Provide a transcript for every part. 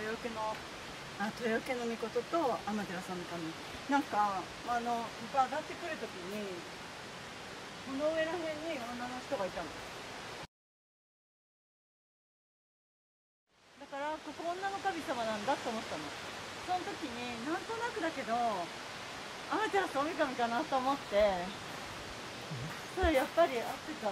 豊受の御事と天照さんの神、なんか上がってくるときにこの上らへんに女の人がいたの。だからここ女の神様なんだと思ったの。その時になんとなくだけど天照大神かなと思って、それやっぱり合ってた。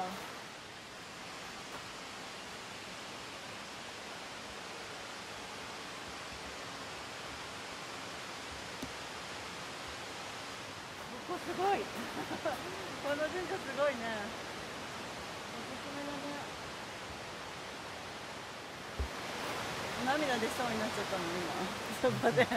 ここすごいこの神社すごいね。おすすめだね。涙出そうになっちゃったの今そこで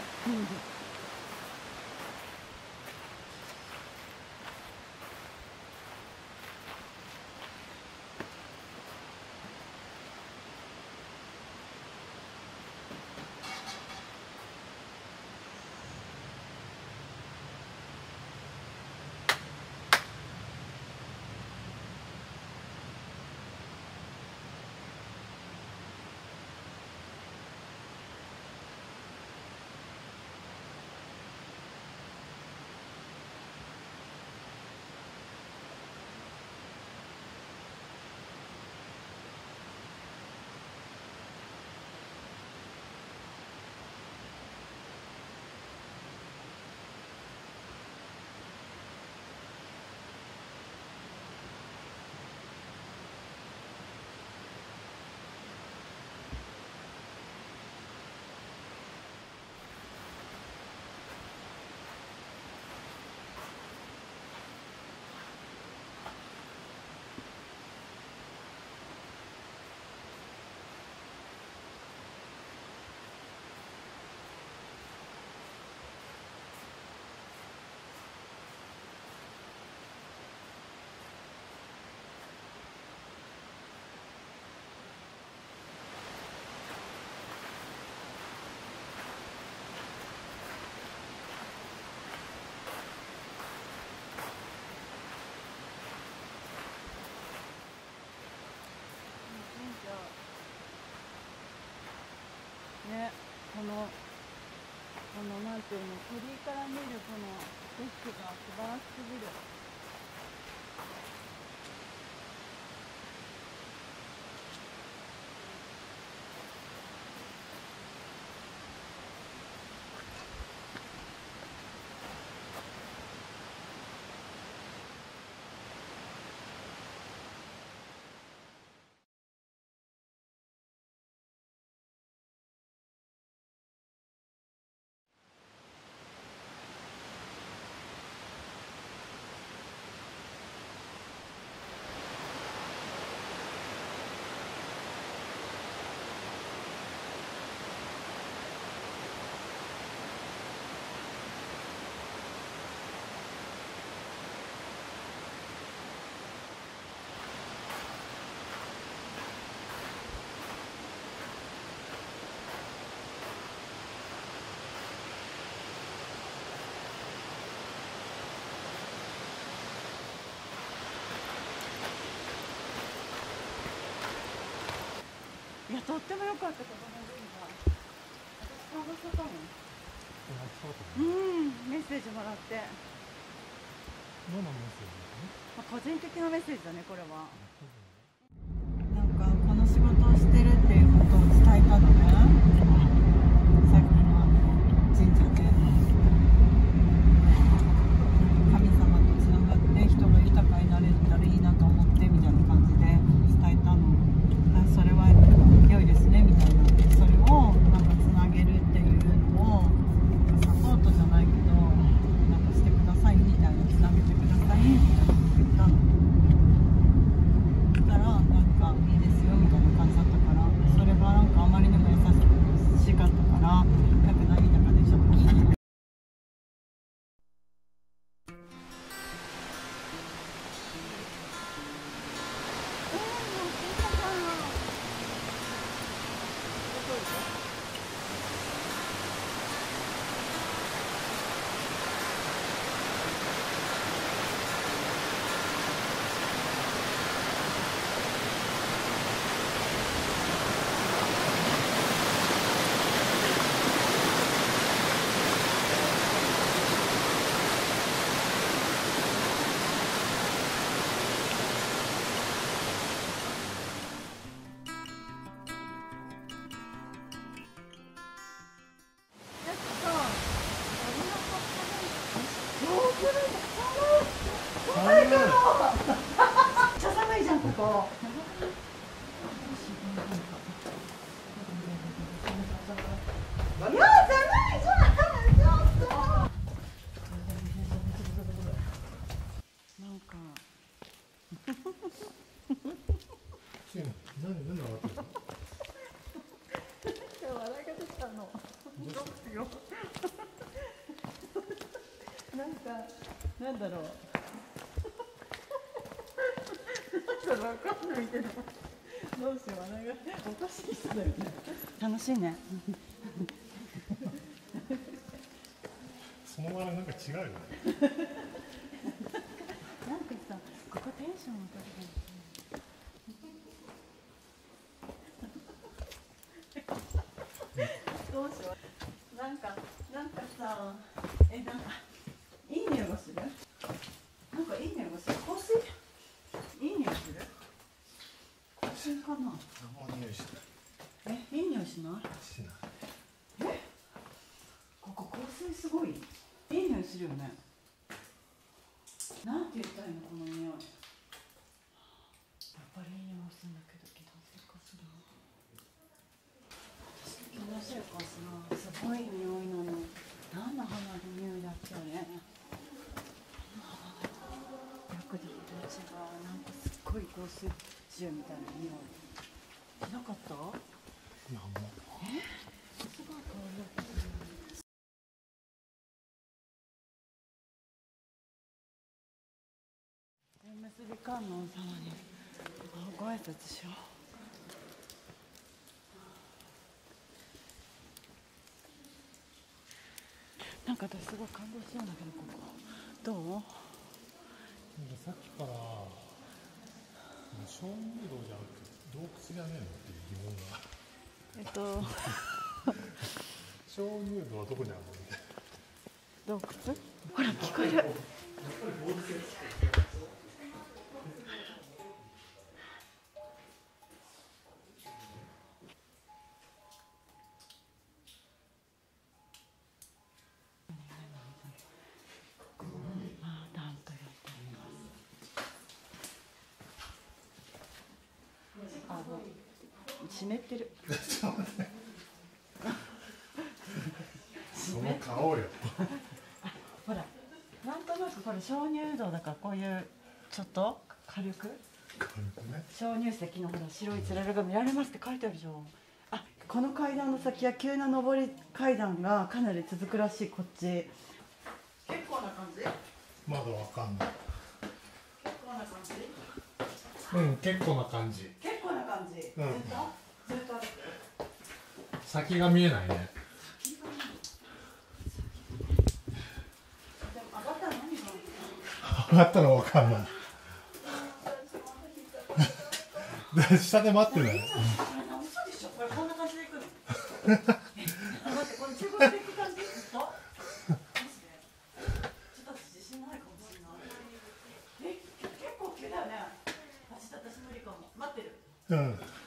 ね、このなんていうの、鳥居から見るこの景色が素晴らしすぎる。いや、とっても良かった、この神社。私感動しちゃったもん。メッセージもらって。 どんなメッセージですかね。 個人的なメッセージだね、これは。なんかこの仕事をしてるっていうことを伝えたのね。さっきの神社で。神様とつながって人が豊かになれたらいいなと思ってみたいな感じで伝えたの。それは良いですねみたいな。それをなんかつなげるっていうのをサポートじゃないけどなんかしてくださいみたいな、つなげてくださいみたいな言ったの。 何上がってるの？ 笑いが出たの。どうしよう。なんだろう。わかんないけど。どうしよう、笑いがおかしい人だよね。楽しいね。 その笑いなんか違うよね。 なんかさ、ここテンション上がる。どうしよう。なんかさ、なんかいい匂いがする。なんかいい匂いがする。香水。いい匂いする。香水かな。 あんま匂いしない。 いい匂いしない。 しない。 ここ香水すごい。いい匂いするよね。なんて言ったらいいの、この匂い。やっぱりいい匂いするんだけど、気のせいかしら。気のせいかしら。すごい匂いなの。何の花の匂いだっけね。よくでも違う。なんかすっごい香水臭みたいな匂い。しなかった？ なんも。 すごい香り。結び観音様にご挨拶しよう。なんか私すごい感動しちゃうんだけど、ここどう？ さっきから鍾乳洞じゃなくて洞窟じゃねえのっていう疑問が。鍾乳洞はどこにあるのみたいな。 洞窟？ほら聞こえる。湿ってる。 その顔よ。 ほら、なんとなくこれ鍾乳洞だから、こういうちょっと軽く。鍾乳石のほら白いつららが見られますって書いてあるじゃん。あ、この階段の先は急な上り階段がかなり続くらしい。こっち。結構な感じ？ まだわかんない。 結構な感じ？ うん、結構な感じ。 結構な感じ。 うん。 ずっと歩く。 先が見えないね。 でも上がったら何が？ 上がったらわかんない。下で待ってない。 嘘でしょ。これこんな感じで行くの。待って、この中国的感じずっと。マジで。ちょっと自信ないかもしれない。結構急だよね。私無理かも。待ってる。 うん。